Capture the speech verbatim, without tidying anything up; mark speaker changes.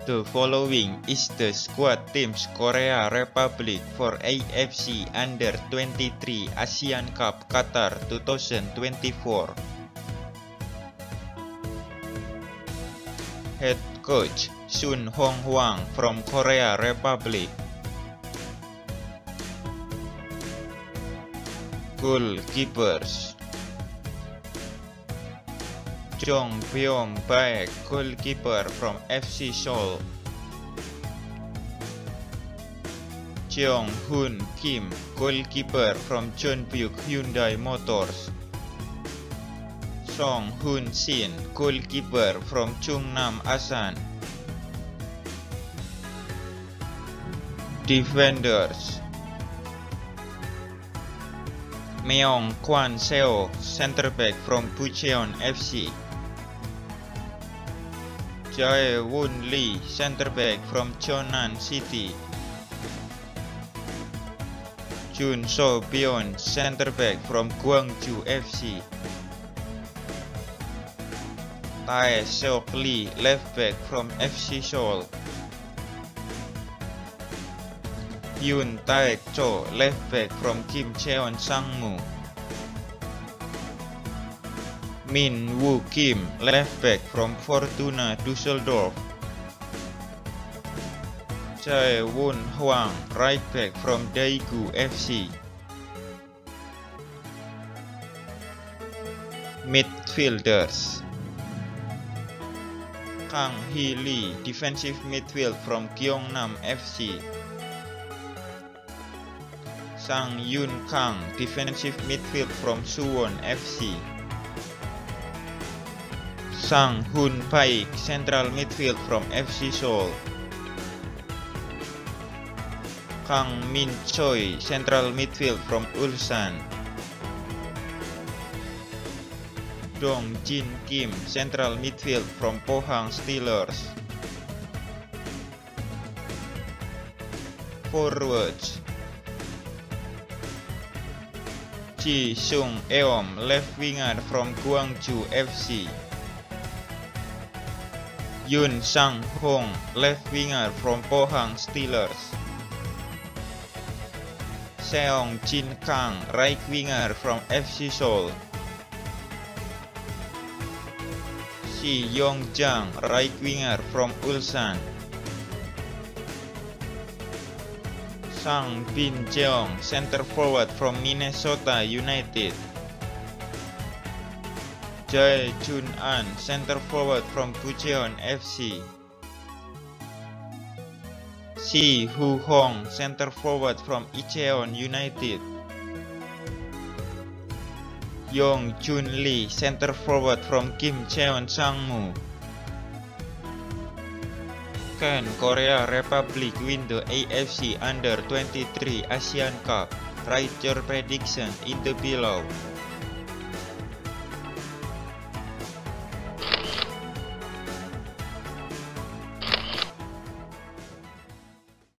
Speaker 1: The following is the squad teams Korea Republic for A F C Under twenty-three Asian Cup Qatar twenty twenty-four. Head coach Sun Hong-hwang from Korea Republic. Goalkeepers: Jong Byung-baek, goalkeeper from F C Seoul. Jeong Hoon Kim, goalkeeper from Jeonbuk Hyundai Motors. Song Hoon Shin, goalkeeper from Chungnam Asan. Defenders: Meong Kwan Seo, center back from Bucheon F C. Jae Woon Lee, center back from Cheonan City. Jun So Byeon, center back from Gwangju F C. Tae Seok Lee, left back from F C Seoul. Yoon Taek Cho, left back from Kim Cheon Sangmu. Min Woo Kim, left back from Fortuna Düsseldorf. Jae Woon Hwang, right back from Daegu F C. Midfielders: Kang Hee Lee, defensive midfield from Gyeongnam F C. Sang Yoon Kang, defensive midfield from Suwon F C. Sang Hoon Paik, central midfield from F C Seoul. Kang Min Choi, central midfield from Ulsan. Dong Jin Kim, central midfield from Pohang Steelers. Forwards: Ji Sung Eom, left winger from Gwangju F C. Yoon Sang Hong, left winger from Pohang Steelers. Seong Jin Kang, right winger from F C Seoul. Si Yong Jang, right winger from Ulsan. Sang Bin Jeong, center forward from Minnesota United. Jae Jun An, center forward from Bucheon F C. Si Hu Hong, center forward from Icheon United. Yong Jun Lee, center forward from Kim Cheon Sangmu. Can Korea Republic win the A F C Under twenty-three Asian Cup? Write your prediction in the below.